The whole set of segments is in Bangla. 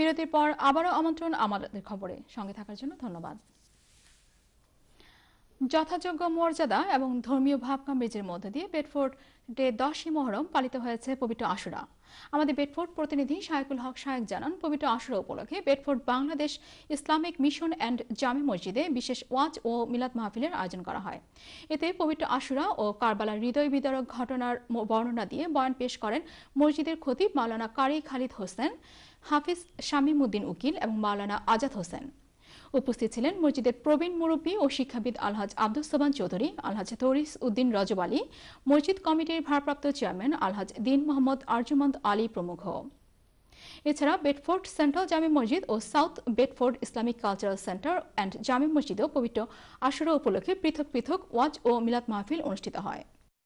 বিরতির পর আবারও আমন্ত্রণ আমাদের খবরে সঙ্গে থাকার জন্য ধন্যবাদ। যথাযোগ্য মর্যাদা এবং ধর্মীয় ভাবগাম্ভীর্যের মধ্য দিয়ে বেডফোর্ড ডে 10ই মুহররম পালিত হয়েছে পবিত্র আশুরা। আমাদের বেডফোর্ড প্রতিনিধি শায়কুল হক শায়েক জানান, পবিত্র আশুরা উপলক্ষে Bedford Bangladesh Islamic mission and জামে মসজিদে বিশেষ ওয়াজ ও মিলাদ মাহফিলের আয়োজন করা হয়। এতে পবিত্র আশুরা ও কারবালার হৃদয় বিদারক ঘটনার বর্ণনা দিয়ে বয়ান পেশ করেন মসজিদের খতিব মাওলানা কারি খালিদ হোসেন, হাফিজ শামীমউদ্দিন উকিল এবং মাওলানা আজাদ হোসেন। উপস্থিত ছিলেন মসজিদের প্রবীণ মুরব্বী ও শিক্ষাবিদ আলহাজ আব্দুস সোবান চৌধুরী, আলহাজ তরিস উদ্দিন রজব আলী, মসজিদ কমিটির ভারপ্রাপ্ত চেয়ারম্যান আলহাজ দিন মোহাম্মদ আরজুমন্দ আলী প্রমুখ। এছাড়া বেডফোর্ড সেন্ট্রাল জামে মসজিদ ও south Bedford Islamic cultural centre and জামে মসজিদেও পবিত্র আশুরা উপলক্ষে পৃথক পৃথক ওয়াজ ও মিলাদ মাহফিল অনুষ্ঠিত হয়।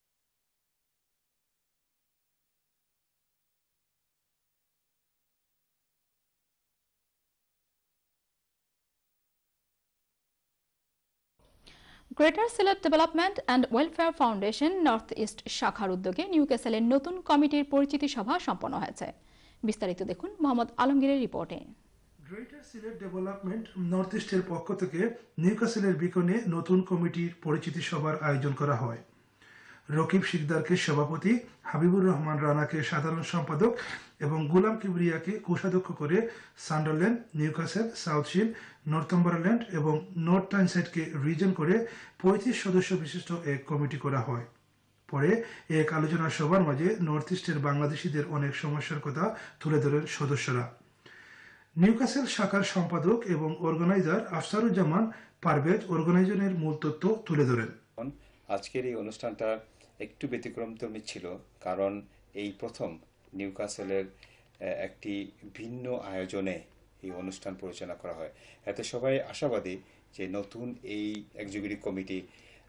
Greater Sylhet development and welfare foundation north east শাখার উদ্যোগে নিউক্যাসলের নতুন কমিটির পরিচিতি সভা সম্পন্ন হয়েছে। বিস্তারিত দেখুন মোহাম্মদ আলমগীরের রিপোর্টে। গ্রেটার সিলেট ডেভেলপমেন্ট নর্থ ইস্টের পক্ষ থেকে নিউক্যাসলের বিকনে নতুন কমিটির পরিচিতি সভার আয়োজন করা হয়। রকিব শিকদারকে সভাপতি, হাবিবুর রহমান রানাকে সাধারণ সম্পাদক এবং গোলাম কিবরিয়াকে কোষাধ্যক্ষ করে সান্ডারল্যান্ড, নিউক্যাসল, সাউথশিল্ড, নর্থম্বারল্যান্ড এবং নর্থ টাইনসাইডকে রিজন করে 35 সদস্য বিশিষ্ট এক কমিটি করা হয়। পরে এক আলোচনা সভার মাঝে নর্থ ইস্টের বাংলাদেশিদের অনেক সমস্যার কথা তুলে ধরেন সদস্যরা। নিউক্যাসল শাখার সম্পাদক এবং অর্গানাইজার আফসারুজ্জামান পারভেজ অর্গানাইজেশনের মূল তথ্য তুলে ধরেন। আজকের এই অনুষ্ঠানটা একটু ব্যতিক্রমধর্মী ছিল, কারণ এই প্রথম নিউক্যাসলের একটি ভিন্ন আয়োজনে এই অনুষ্ঠান পরিচালনা করা হয়। এতে সবাই আশাবাদী যে নতুন এই এক্সিকিউটিভ কমিটি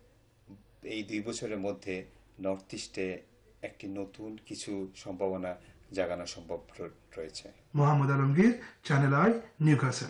এই 2 বছরের মধ্যে নর্থ ইস্টে একটি নতুন কিছু সম্ভাবনা জাগানো সম্ভব রয়েছে। Mohammad Alamgir, Channel I, Newcastle.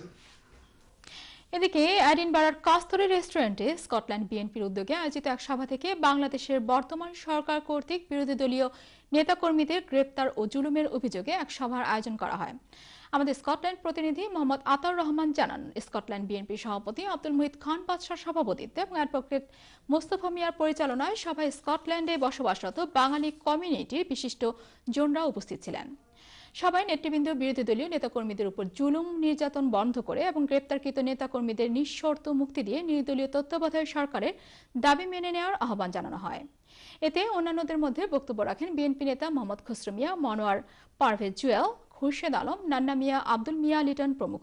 এদিকে এডিনবারার কাস্তরি রেস্টুরেন্টে স্কটল্যান্ড বিএনপির উদ্যোগে আয়োজিত এক সভা থেকে বাংলাদেশের বর্তমান সরকার কর্তৃক বিরোধী দলীয় নেতাকর্মীদের গ্রেপ্তার ও জুলুমের অভিযোগে এক সভার আয়োজন করা হয়। আমাদের স্কটল্যান্ড প্রতিনিধি মোহাম্মদ আতাউর রহমান জানান, স্কটল্যান্ড বিএনপির সভাপতি আব্দুল মুহিত খান বাদশার সভাপতিত্বে এবং অ্যাডভোকেট মোস্তফা মিয়ার পরিচালনায় সভায় স্কটল্যান্ডে বসবাসরত বাঙালি কমিউনিটির বিশিষ্ট জনরা উপস্থিত ছিলেন। সবাই নেতৃবৃন্দ বিরোধী দলীয় নেতাকর্মীদের উপর জুলুম নির্যাতন বন্ধ করে এবং গ্রেপ্তারকৃত নেতাকর্মীদের নিঃশর্ত মুক্তি দিয়ে নির্দলীয় তত্ত্বাবধায়ক সরকারের দাবি মেনে নেওয়ার আহ্বান জানানো হয়। এতে অন্যান্যদের মধ্যে বক্তব্য রাখেন বিএনপি নেতা মোহাম্মদ খসরু মিয়া, মনোয়ার পারভেজ জুয়েল, খুরশেদ আলম, নান্না মিয়া, আব্দুল মিয়া লিটন প্রমুখ।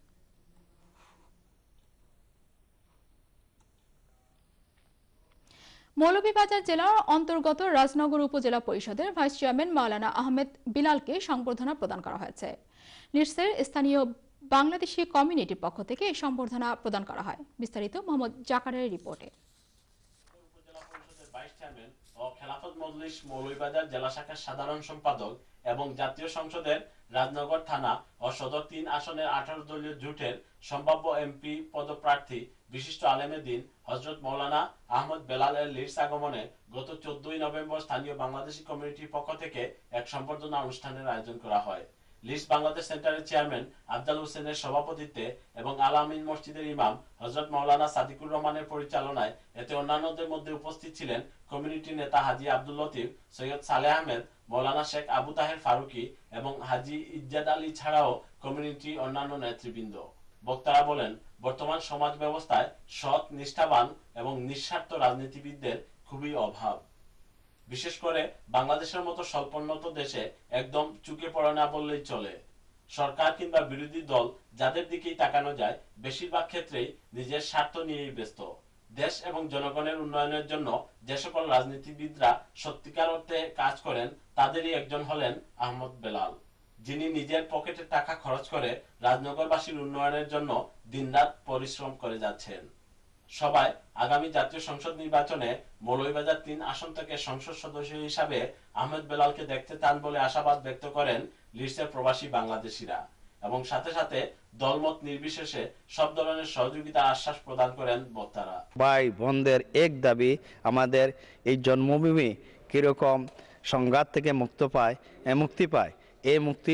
মৌলভীবাজার জেলার অন্তর্গত রাজনগর উপজেলা পরিষদের ভাইস চেয়ারম্যান মাওলানা আহমেদ বিলালকে সংবর্ধনা প্রদান করা হয়েছে। লিডসের স্থানীয় বাংলাদেশি কমিউনিটির পক্ষ থেকে এই সংবর্ধনা প্রদান করা হয়। বিস্তারিত মোহাম্মদ জাকারের রিপোর্টে। উপজেলা পরিষদের ভাইস চেয়ারম্যান ও খেলাফত মজলিস মৌলভীবাজার জেলা শাখার সাধারণ সম্পাদক এবং জাতীয় সংসদের রাজনগর থানা ও সদর 3 আসনের 18 দলীয় জোটের সম্ভাব্য এমপি পদপ্রার্থী বিশিষ্ট আলেমে দিন হযরত মাওলানা আহমদ বেলাল এর লিডস আগমনে গত 14 নভেম্বর স্থানীয় বাংলাদেশি কমিউনিটির পক্ষ থেকে এক সম্বর্ধনা অনুষ্ঠানের আয়োজন করা হয়। লিডস বাংলাদেশ সেন্টারের চেয়ারম্যান আফজাল হোসেনের সভাপতিত্বে এবং আল আমিন মসজিদের ইমাম হযরত মাওলানা সাদিকুর রহমানের পরিচালনায় এতে অন্যান্যদের মধ্যে উপস্থিত ছিলেন কমিউনিটি নেতা হাজী আব্দুল লতিফ, সৈয়দ সালেহ আহমেদ, মাওলানা শেখ আবু তাহের ফারুকি এবং হাজী ইজ্জাদ আলী ছাড়াও কমিউনিটি অন্যান্য নেতৃবৃন্দ। বক্তারা বলেন, বর্তমান সমাজ ব্যবস্থায় সৎ, নিষ্ঠাবান এবং নিঃস্বার্থ রাজনীতিবিদদের খুবই অভাব। বিশেষ করে বাংলাদেশের মতো স্বল্পোন্নত দেশে একদম চুকে পড়ে না বললেই চলে। সরকার কিংবা বিরোধী দল যাদের দিকেই তাকানো যায় বেশিরভাগ ক্ষেত্রেই নিজের স্বার্থ নিয়েই ব্যস্ত। দেশ এবং জনগণের উন্নয়নের জন্য যে সকল রাজনীতিবিদরা সত্যিকার অর্থে কাজ করেন তাদেরই একজন হলেন আহমদ বেলাল, যিনি নিজের পকেটের টাকা খরচ করে রাজনগরবাসীর উন্নয়নের জন্য দিনরাত পরিশ্রম করে যাচ্ছেন। সবাই আগামী জাতীয় সংসদ নির্বাচনে মৌলভীবাজার 3 আসন থেকে সংসদ সদস্য হিসাবে আহমেদ বেলালকে দেখতে চান বলে আশাবাদ ব্যক্ত করেন লিডসের প্রবাসী বাংলাদেশিরা এবং সাথে সাথে দলমত নির্বিশেষে সব ধরনের সহযোগিতার আশ্বাস প্রদান করেন বক্তারা। ভাই বোনদের এক দাবি, আমাদের এই জন্মভূমি কিরকম সংঘাত থেকে মুক্তি পায়, এই মুক্তির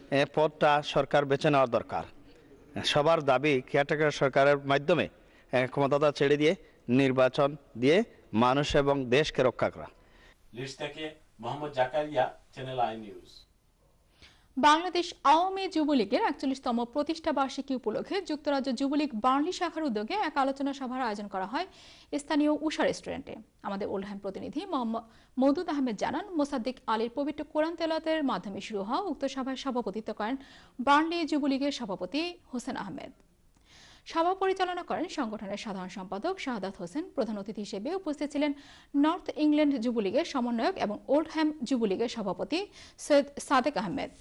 পদটা সরকার বেছে নেওয়া দরকার। সবার দাবি কেয়ারটেকার সরকারের মাধ্যমে ক্ষমতাটা ছেড়ে দিয়ে নির্বাচন দিয়ে মানুষ এবং দেশকে রক্ষা করা। লিডস থেকে Mohammad Zakaria, Channel I news. Bangladesh Awami যুবলীগের ৪১তম প্রতিষ্ঠা বার্ষিকী উপলক্ষে যুক্তরাজ্য যুবলীগ বার্নলি শাখার উদ্যোগে এক আলোচনা সভার আয়োজন করা হয় স্থানীয় উষা রেস্টুরেন্টে। আমাদের ওলহাম প্রতিনিধি মোহাম্মদ মওদুদ আহমেদ জানান, মোসাদ্দিক আলীর পবিত্র কোরআন তেলাওয়াতের মাধ্যমে শুরু হওয়া উক্ত সভায় সভাপতিত্ব করেন বার্নলি যুবলীগের সভাপতি হোসেন আহমেদ। সভা পরিচালনা করেন সংগঠনের সাধারণ সম্পাদক শাহাদাত হোসেন। প্রধান অতিথি হিসেবে উপস্থিত ছিলেন নর্থ ইংল্যান্ড যুবলীগের সমন্বয়ক এবং ওল্ডহ্যাম যুবলীগের সভাপতি সৈয়দ সাদেক আহমেদ।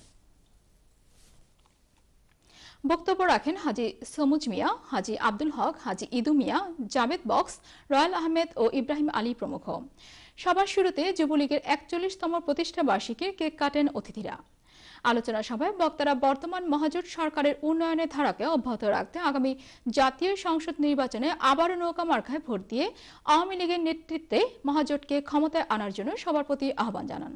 বক্তব্য রাখেন হাজি সমুজ মিয়া, হাজি আব্দুল হক, হাজি ইদু মিয়া, জাবেদ বক্স, রয়াল আহমেদ ও ইব্রাহিম আলী প্রমুখ। সবার শুরুতে যুবলীগের ৪১তম প্রতিষ্ঠা বার্ষিকীর কেক কাটেন অতিথিরা। আলোচনা সভায় বক্তারা বর্তমান মহাজোট সরকারের উন্নয়নের ধারাকে অব্যাহত রাখতে আগামী জাতীয় সংসদ নির্বাচনে আবারও নৌকা মার্কায় ভোট দিয়ে আওয়ামী লীগের নেতৃত্বে মহাজোটকে ক্ষমতায় আনার জন্য সবার প্রতি আহ্বান জানান।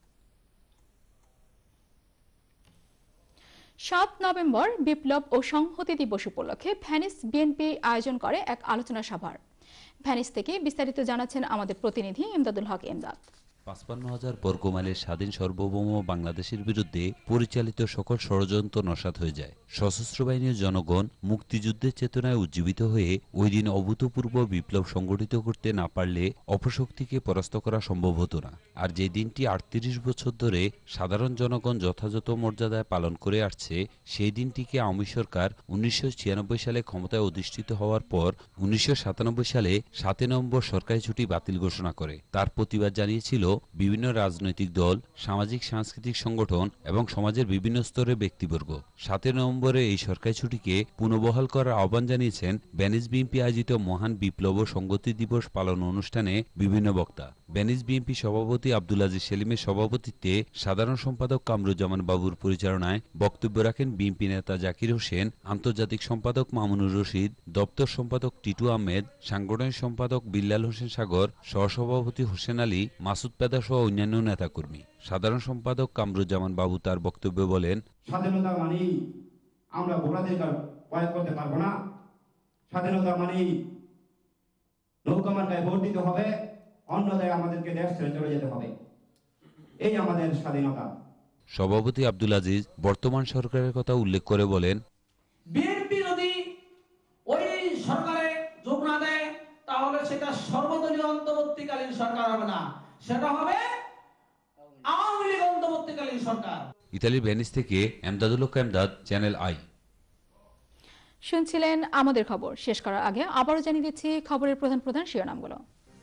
৭ নভেম্বর বিপ্লব ও সংহতি দিবস উপলক্ষে ভ্যানিস বিএনপি আয়োজন করে এক আলোচনা সভার। ভ্যানিস থেকে বিস্তারিত জানাচ্ছেন আমাদের প্রতিনিধি ইমদাদুল হক ইমদাদ। ৫৫,০০০ বর্গমাইলের স্বাধীন সার্বভৌম বাংলাদেশের বিরুদ্ধে পরিচালিত সকল ষড়যন্ত্র নস্যাৎ হয়ে যায়। সশস্ত্র বাহিনীর জনগণ মুক্তিযুদ্ধের চেতনায় উজ্জীবিত হয়ে ওই দিন অভূতপূর্ব বিপ্লব সংগঠিত করতে না পারলে অপশক্তিকে পরাস্ত করা সম্ভব হতো না। আর যে দিনটি ৩৮ বছর ধরে সাধারণ জনগণ যথাযথ মর্যাদায় পালন করে আসছে, সেই দিনটিকে আওয়ামী সরকার ১৯৯৬ সালে ক্ষমতায় অধিষ্ঠিত হওয়ার পর ১৯৯৭ সালে ৭ নভেম্বর সরকারি ছুটি বাতিল ঘোষণা করে। তার প্রতিবাদ জানিয়েছিল বিভিন্ন রাজনৈতিক দল, সামাজিক সাংস্কৃতিক সংগঠন এবং সমাজের বিভিন্ন স্তরের ব্যক্তিবর্গ। ৭ নভেম্বরে এই সরকারি ছুটিকে পুনর্বহাল করার আহ্বান জানিয়েছেন ভ্যানিস বিএনপি আয়োজিত মহান বিপ্লব ও সংহতি দিবস পালন অনুষ্ঠানে বিভিন্ন বক্তা। ভ্যানিস বিএনপি সভাপতি আব্দুল আজিজ সেলিমের সভাপতিত্বে সাধারণ সম্পাদক কামরুজ্জামান বাবুর পরিচালনায় বক্তব্য রাখেন বিএনপি নেতা জাকির হোসেন, আন্তর্জাতিক সম্পাদক মামুনুর রশিদ, দপ্তর সম্পাদক টিটু আহমেদ, সাংগঠনিক সম্পাদক বিল্লাল হোসেন সাগর, সহসভাপতি হোসেন আলী, মাসুদ পেদা সহ অন্যান্য নেতাকর্মী। সাধারণ সম্পাদক কামরুজ্জামান বাবু তার বক্তব্যে বলেন, স্বাধীনতা মানেই আমরা ভোটাধিকার প্রয়োগ করতে পারবো না। স্বাধীনতা মানেই নৌকা মার্কায় ভোট দিতে হবে, অন্যথায় আমাদেরকে দেশ ছেড়ে চলে যেতে হবে। এই আমাদের স্বাধীনতা। সভাপতি আব্দুল আজিজ বর্তমান সরকারের কথা উল্লেখ করে বলেন, বিএনপি যদি ওই সরকারে যোগ না দেয় তাহলে সেটা সর্বদলীয় অন্তর্বর্তীকালীন সরকার হবে না, সেটা হবে আওয়ামী লীগ অন্তর্বর্তীকালীন সরকার। ইতালির ভেনিস থেকে এমদাদুল হক এমদাদ, চ্যানেল আই। শুনছিলেন আমাদের খবর। শেষ করার আগে আবারও জানিয়ে দিচ্ছি খবরের প্রধান প্রধান শিরোনামগুলো।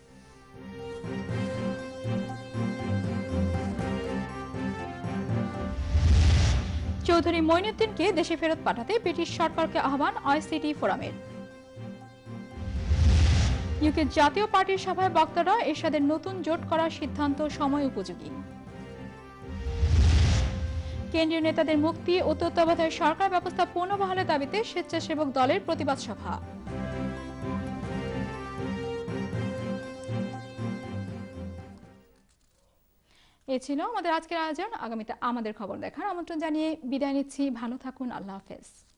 চৌধুরী মঈনুদ্দিনকে দেশে ফেরত পাঠাতে ব্রিটিশ সরকারকে আহ্বান আইসিটি ফোরামের। ইউকে জাতীয় পার্টির সভায় বক্তারা এরশাদের নতুন জোট করার সিদ্ধান্ত সময় উপযোগী। কেন্দ্রীয় নেতাদের মুক্তি ও তত্ত্বাবধায়ক সরকার ব্যবস্থা পুনর্বহালের দাবিতে স্বেচ্ছাসেবক দলের প্রতিবাদ সভা। এ ছিল আমাদের আজকের আয়োজন। আগামীতে আমাদের খবর দেখার আমন্ত্রণ জানিয়ে বিদায় নিচ্ছি। ভালো থাকুন। আল্লাহ হাফেজ।